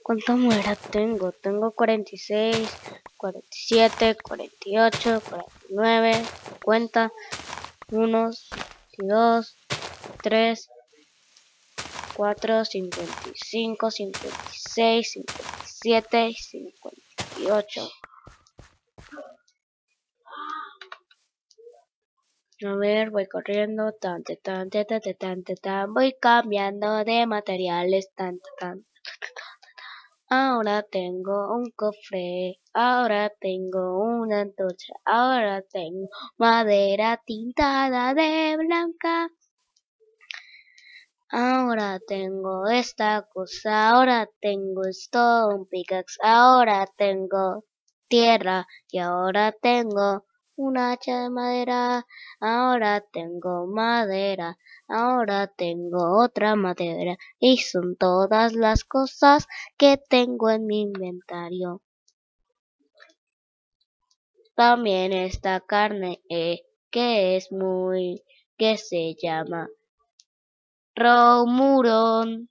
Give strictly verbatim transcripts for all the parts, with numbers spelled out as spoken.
¿Cuántas monedas tengo? Tengo cuarenta y seis, cuarenta y siete, cuarenta y ocho, cuarenta y nueve, cincuenta, uno, dos, tres, cuatro, cincuenta y cinco, cincuenta y seis, cincuenta y siete, cincuenta y ocho. A ver, voy corriendo, tan, tan, tan, tan, tan, tan, tan, tan, voy cambiando de materiales, tan, tan, tan. Ahora tengo un cofre, ahora tengo una antorcha, ahora tengo madera tintada de blanca. Ahora tengo esta cosa, ahora tengo esto, un pickaxe, ahora tengo tierra y ahora tengo un hacha de madera, ahora tengo madera, ahora tengo otra madera y son todas las cosas que tengo en mi inventario. También esta carne eh, que es muy, que se llama Romuron.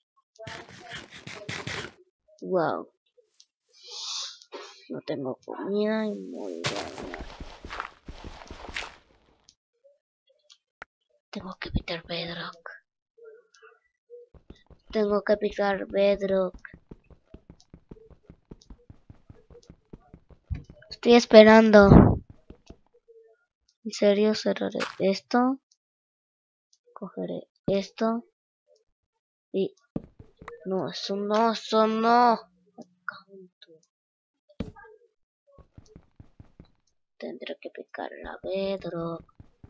Wow. No tengo comida y muy buena. Tengo que picar bedrock. Tengo que picar bedrock. Estoy esperando. En serio, cerraré esto. Cogeré esto. Y... No, eso no, eso no. Tendré que picar la bedrock.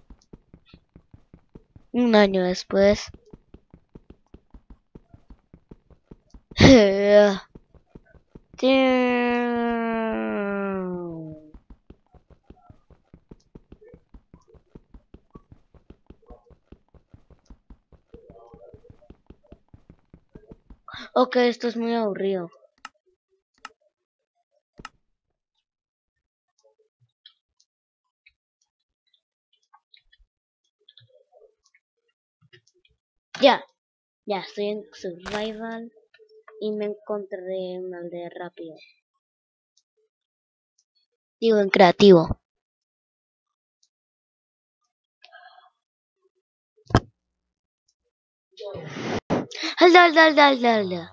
Un año después. Ok, esto es muy aburrido. Ya, ya estoy en survival y me encontré una aldea rápida. Digo, en creativo. Alda, alda, alda, alda, alda.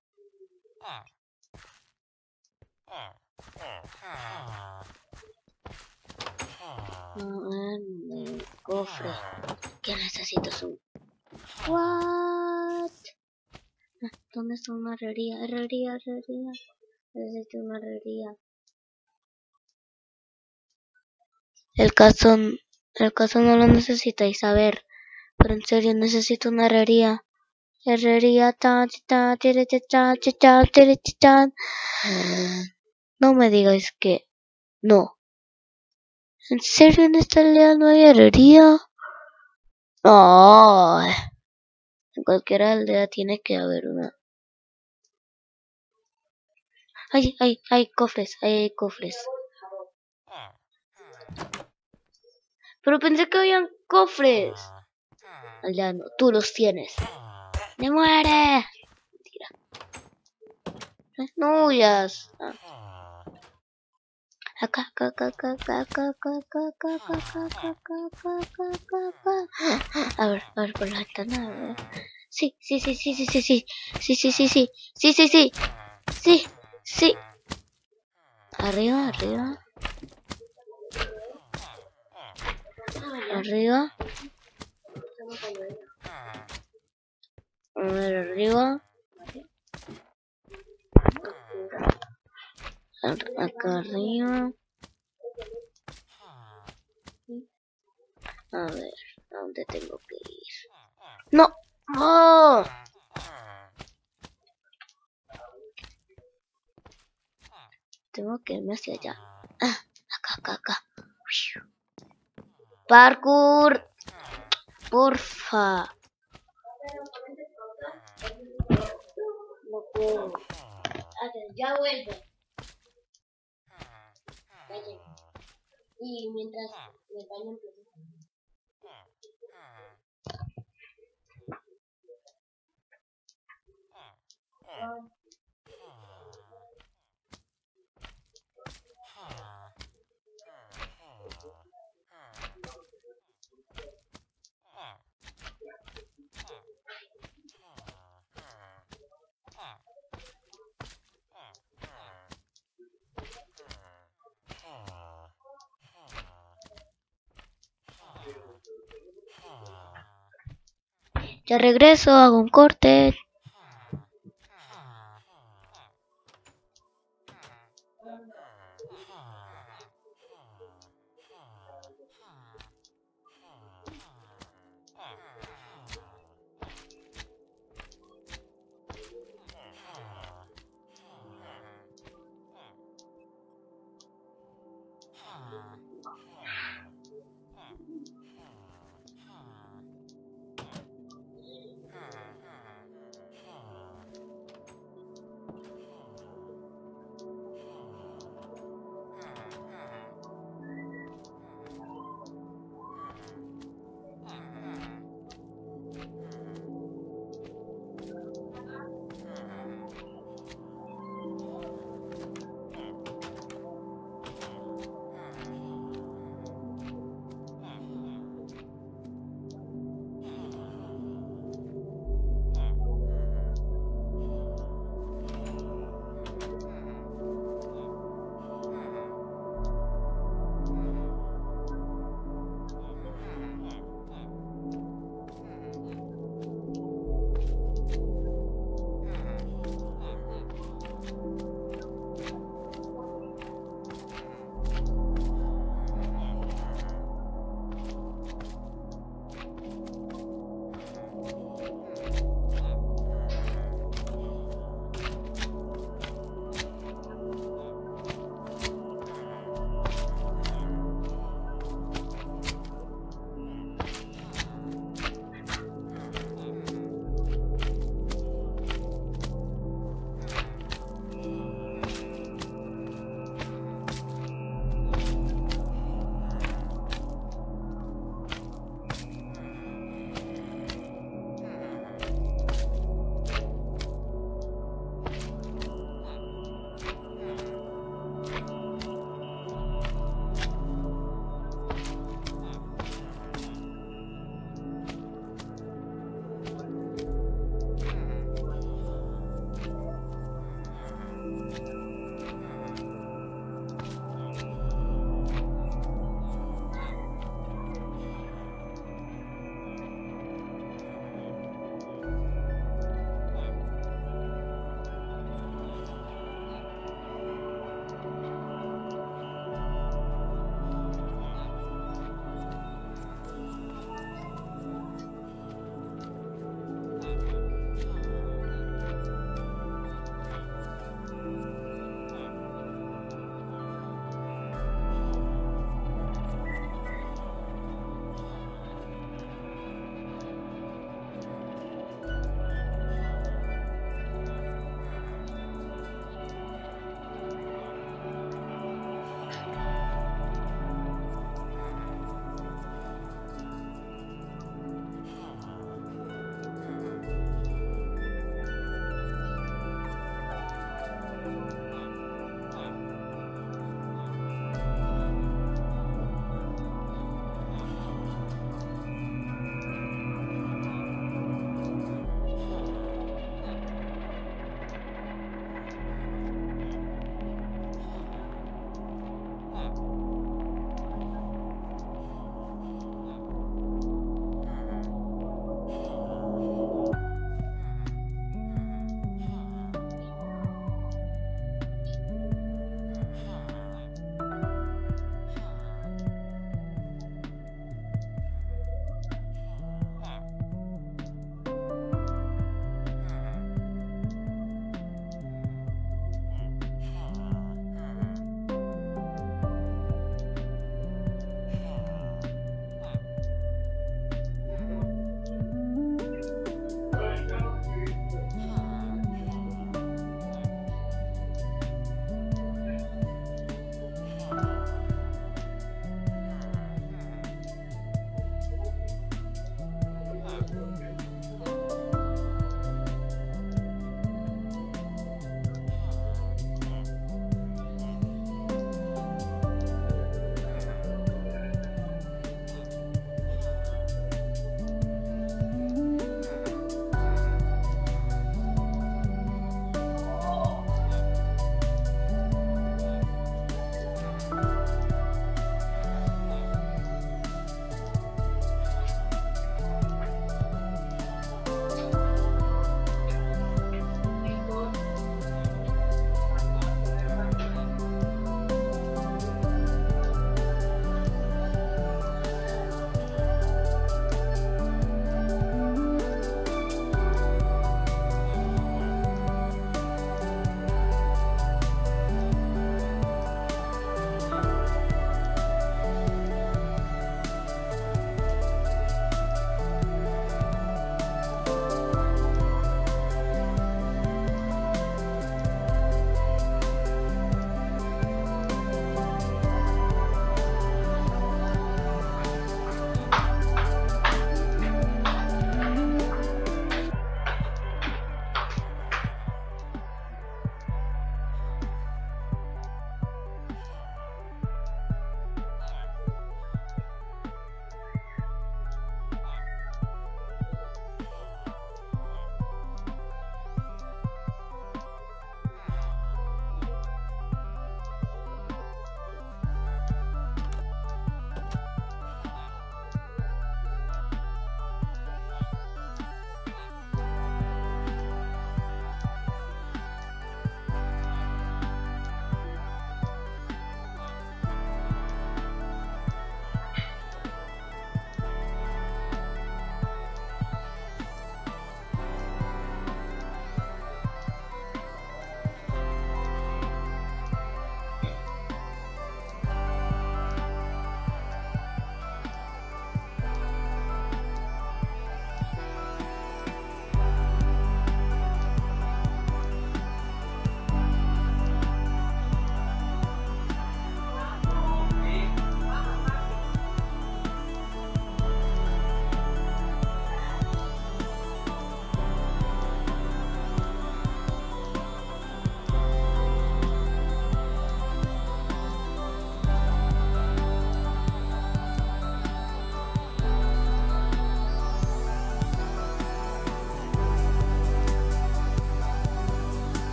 No, cofre. ¿Qué necesito? Un... What? ¿Dónde está una herrería? Herrería, herrería. Necesito una herrería. El caso, el caso no lo necesitáis saber, pero en serio necesito una herrería. Herrería, tan, tan, tan, tan, tan. No me digáis que no. ¿En serio en esta aldea no hay herrería? No. En cualquier aldea tiene que haber una. Ay, ay, hay cofres, hay, hay cofres. Pero pensé que habían cofres. Aldeano, tú los tienes. ¡Me muere! Mentira. No huyas. Ah. Acá, acá, acá, acá, acá, acá, acá, acá, acá, acá, acá, acá, acá, acá. A ver, a ver, por la ventana, a ver. Sí, sí, sí, sí, sí, sí, sí. Sí, sí, sí, sí. Sí, sí, sí. Sí, sí. Arriba, arriba. Arriba. A ver, arriba. Acá arriba. A ver, ¿a dónde tengo que ir? ¡No! ¡Oh! Tengo que irme hacia allá. Ah, acá, acá, acá. Parkour. Porfa. No puedo. Ya vuelvo. Y mientras me baño Ya regreso, hago un corte.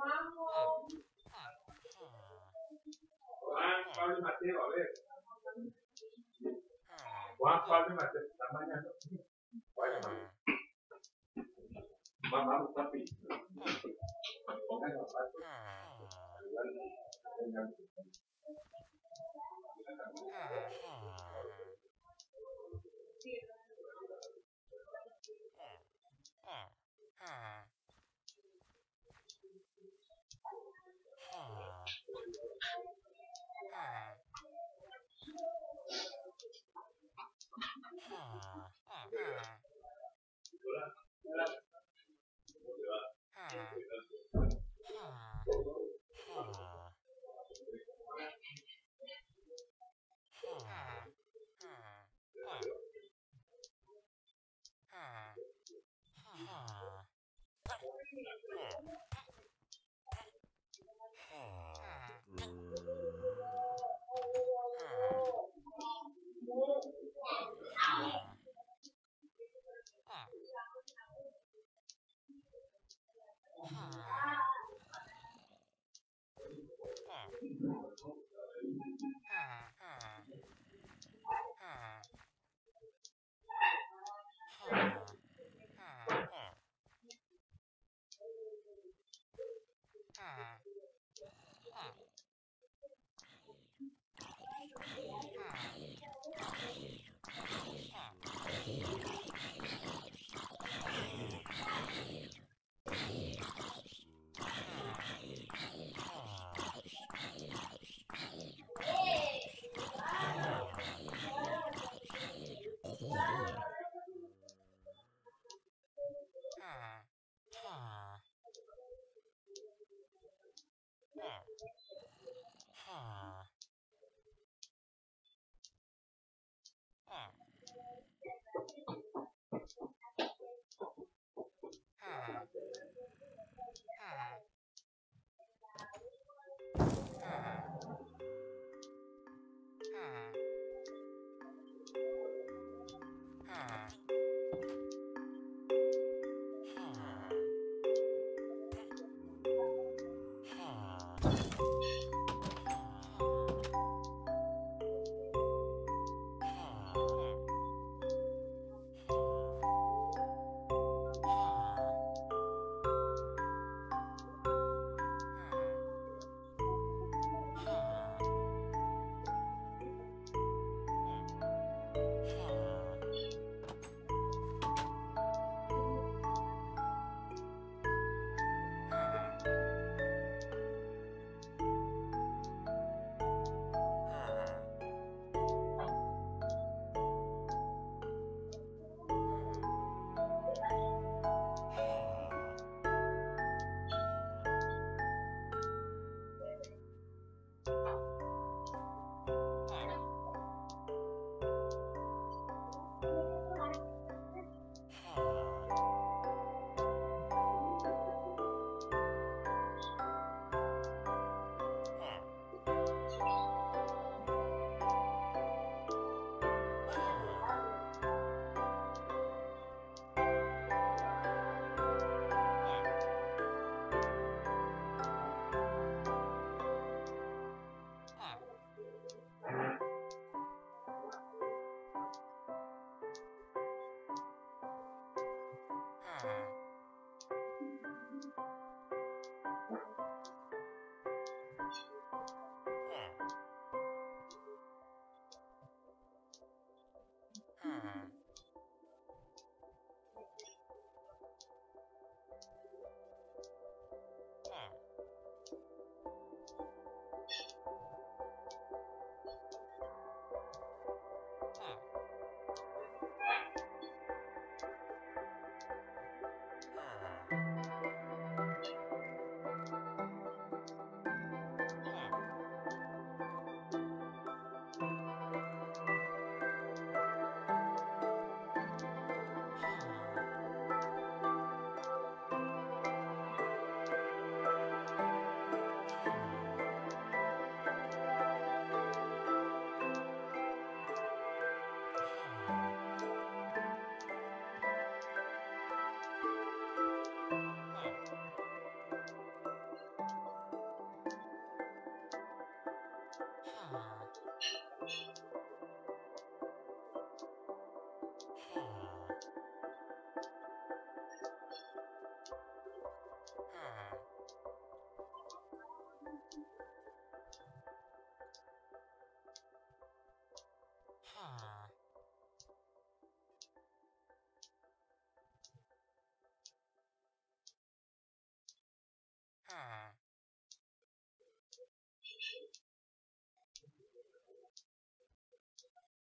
Juan Pablo y Mateo, a ver. Juan Pablo y Mateo, están bañando. Vaya, mamá, papi. Pongan los zapatos.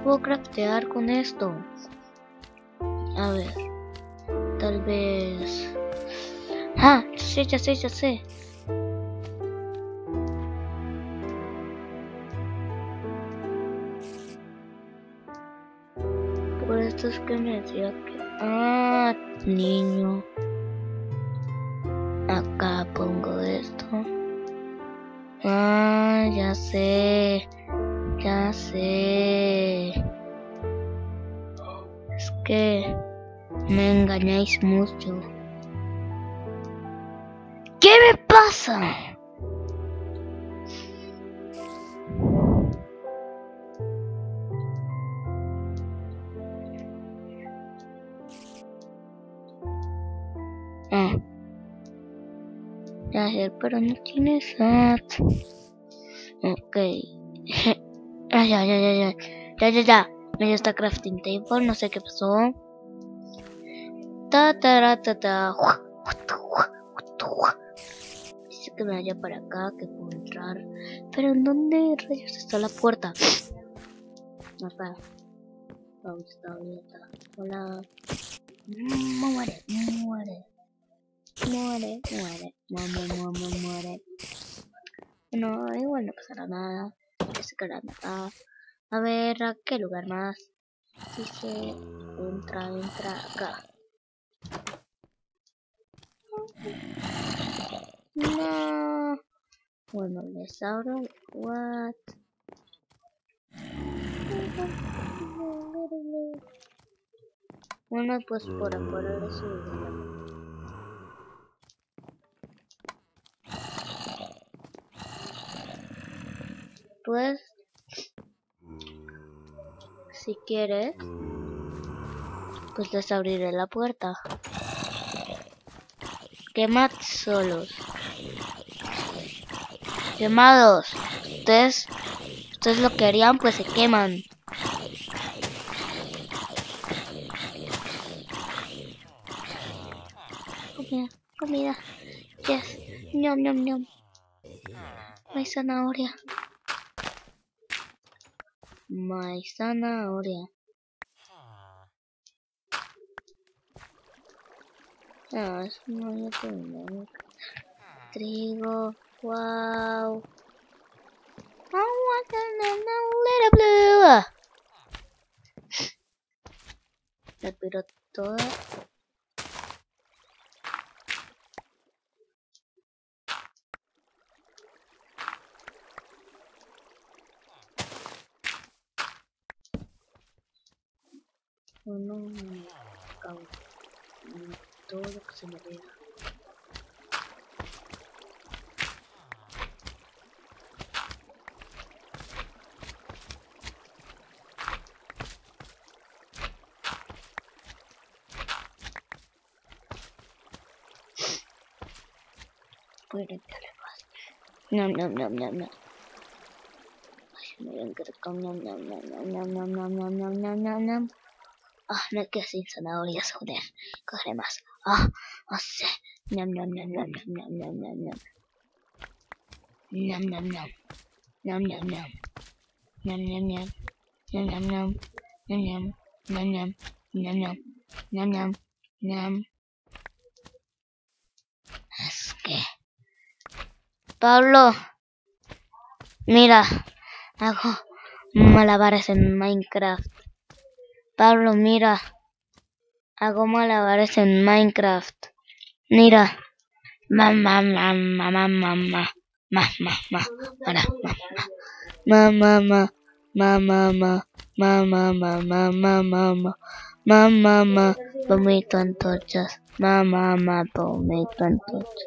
puedo craftear con esto. A ver. Tal vez... Ah, sí, ya sé, ya sé. Por esto es que me decía que... Ah, niño. Acá pongo esto. Ah, ya sé. Ya sé. Es que me engañáis mucho. ¿Qué me pasa? Ah. Ya sé, pero no tiene sat. Ok. Ah, ya, ya, ya, ya. Ya, ya, ya. Me dio esta crafting table, no sé qué pasó. Ta, ta, ra, ta, ta. Dice que me vaya para acá, que puedo entrar. Pero ¿en dónde rayos está la puerta? No está. ¿Dónde está? ¿Dónde está? Hola. Muere, muere. Muere, muere. Muere, muere, muere. No, igual no pasará nada. Que se quedarán acá. A ver, ¿a qué lugar más? Dice, entra, entra acá. No. Bueno, les abro. What? Bueno, pues por afuera le subiré la mano. Pues, si quieres, pues les abriré la puerta. Quemad solos. Quemados. Ustedes, ustedes lo que harían, pues se queman. Comida, comida. Yes. Ñom, ñom, ñom. Hay zanahoria. My zanahoria. Ah, eso no yo tengo. Trigo. Wow. I want a little blue. Me tiro toda. Bueno, me cago. Todo lo que se me vea. Voy a limpiarle más. No, no, no, no, no. Ay, me ven que con no, no, no, no, no, no, no, no, no, no, no, no. Ah, me quedé sin zanahorias, joder. Cogeré más. Ah, ah, sí. No, no, no, no, no, no, no, no, no. Nom, nom, nom. Nom, nom, nom. Nom, nom, nom. Nom, nom, nom. Nom, nom. Nom, nom. Nom, nom. Nom, nom. Nom. Es que... Pablo, mira, hago malabares en Minecraft. Pablo, mira, hago malabares en Minecraft. Mira, mamá, mamá, mamá, mamá, mamá, mamá, para, mamá, mamá, mamá, mamá, mamá, mamá, mamá, mamá, mamá, vomito antorchas, mamá, mamá, vomito antorchas.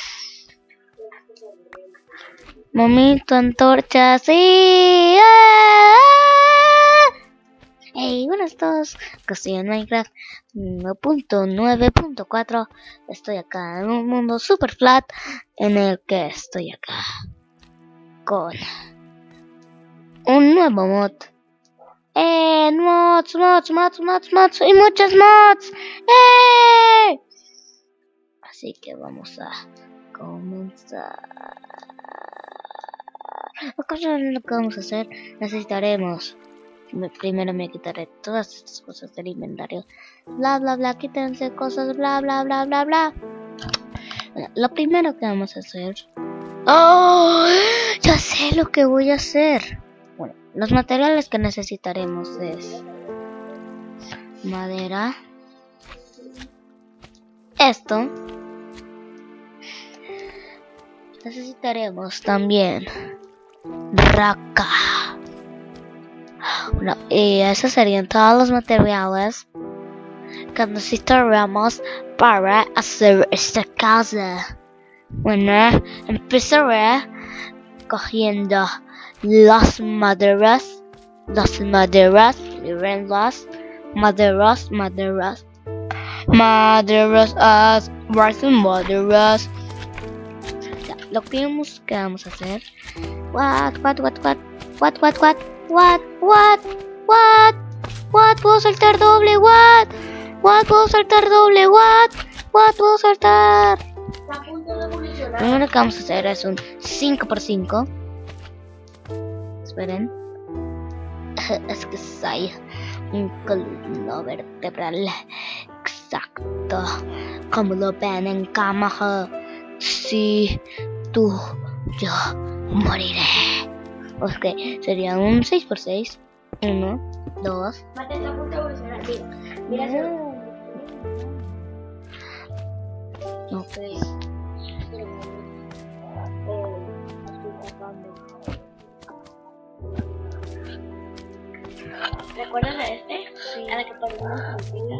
Momento antorcha, sí. ¡Ah! Hey, buenas todos. Que estoy en Minecraft uno punto nueve punto cuatro. Estoy acá en un mundo super flat en el que estoy acá con un nuevo mod. Eh, mods, mods, mods, mods, mods y muchos mods. Eh. Así que vamos a comenzar. Lo que vamos a hacer, necesitaremos me- primero me quitaré todas estas cosas del inventario. Bla, bla, bla, quítense cosas, bla, bla, bla, bla, bla. Bueno, lo primero que vamos a hacer... ¡Oh! Ya sé lo que voy a hacer. Bueno, los materiales que necesitaremos es... madera. Esto. Necesitaremos también... raca. Bueno, y esos serían todos los materiales que necesitaremos para hacer esta casa. Bueno, empezaré cogiendo las maderas, las maderas, miren las maderas, maderas, maderas, as, maderas. Ya, lo que vamos, que vamos a hacer. What, what, what, what, what, what, what, what, what, what, what, puedo saltar doble, what, what, puedo saltar doble, what, what, puedo saltar. Lo primero que vamos a hacer es un cinco por cinco. Esperen. Es que soy un columno vertebral. Exacto. Como lo ven en cámara. Si tú, yo moriré. Ok, sería un seis por seis. uno, dos. Mate la punta evolucionar. Mira, mira hacia Ok. ¿Recuerdas a este? Sí. A la que ponemos puntita.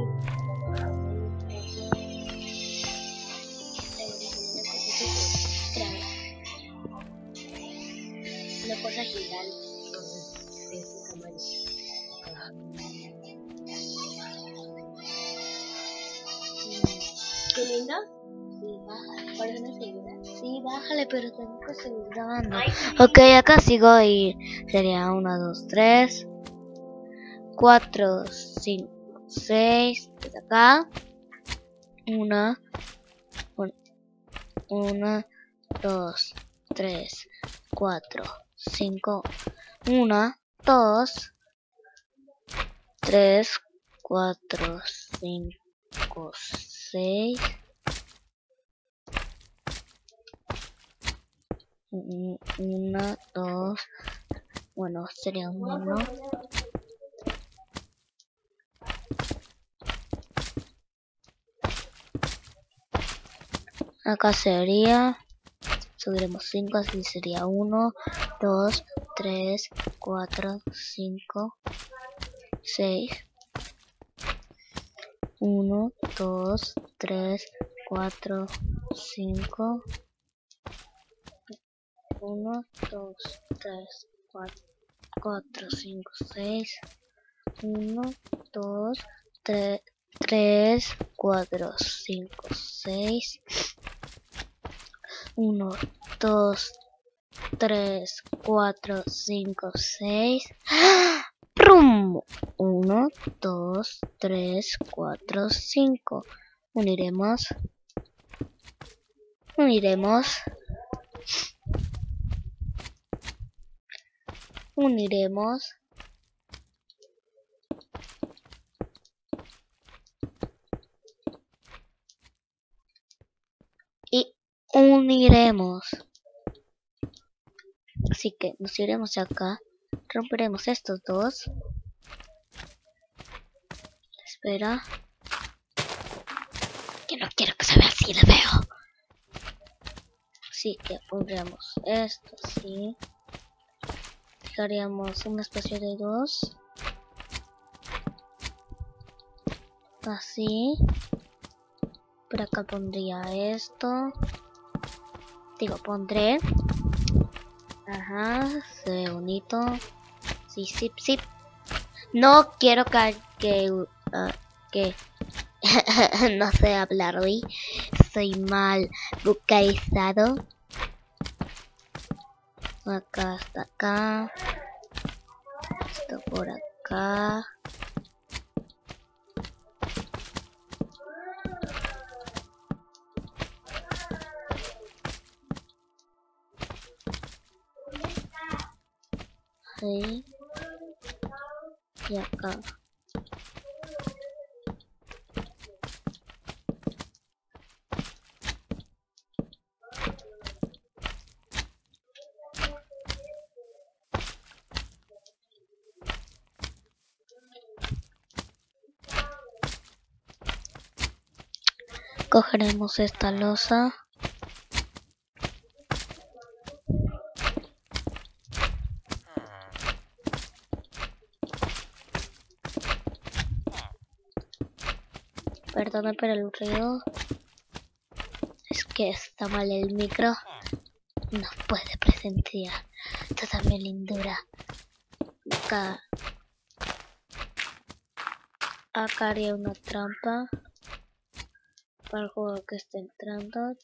Una cosa gigante de ese tamaño. ¿Qué lindo? Sí, bájale. ¿Por eso no seguirá? Sí, bájale, pero tengo que seguir grabando. Ay, sí. Ok, acá sigo y sería uno, dos, tres, cuatro, cinco, seis. Desde acá. Una, una, dos, tres, cuatro, cinco. Una, dos, tres, cuatro, cinco, seis. Una, dos, bueno, sería uno. Acá sería, subiremos cinco, así sería uno, dos, tres, cuatro, cinco, seis. uno, dos, tres, cuatro, cinco. uno, dos, tres, cuatro, cinco, seis. uno, dos, tres, cuatro, cinco, seis. uno, dos, tres, cuatro, cinco, seis. ¡Prum! uno, dos, tres, cuatro, cinco. Uniremos. Uniremos. Uniremos. Y uniremos. Así que nos iremos acá. Romperemos estos dos. Espera. Que no quiero que se vea así, le veo. Así que pondremos esto así. Dejaríamos un espacio de dos. Así. Por acá pondría esto. Digo, pondré. Ajá, se ve bonito. Sí, sí, sí. No quiero que... que, uh, que no sé hablar hoy. Soy mal vocalizado. Acá hasta acá. Esto por acá. Ahí. Y acá. Cogeremos esta losa. Perdona por el ruido. Es que está mal el micro. No puede presenciar toda mi lindura. Acá. Acá haría una trampa para el jugador que está entrando.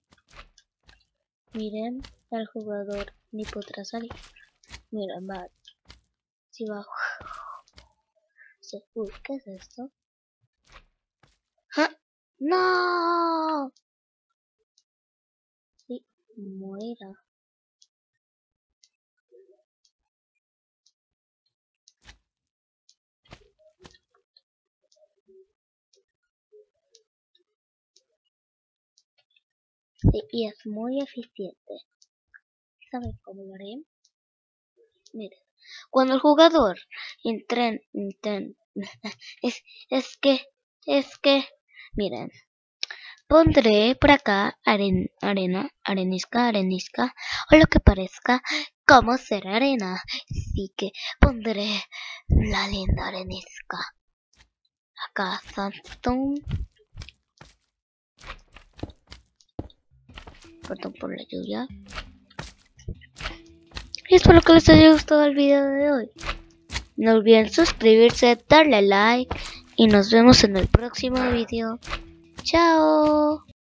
Miren, el jugador ni podrá salir. Miren, va. Si va. Uy, ¿qué es esto? ¡Ah! ¡No! Sí, muera. Sí, y es muy eficiente. ¿Saben cómo lo haré? Miren, cuando el jugador entra en... en es, es que, es que, miren, pondré por acá aren, arena, arenisca, arenisca, o lo que parezca como ser arena. Así que pondré la linda arenisca. Acá sandstone. Perdón por la lluvia. Y espero que les haya gustado el video de hoy. No olviden suscribirse, darle like y nos vemos en el próximo video. Chao.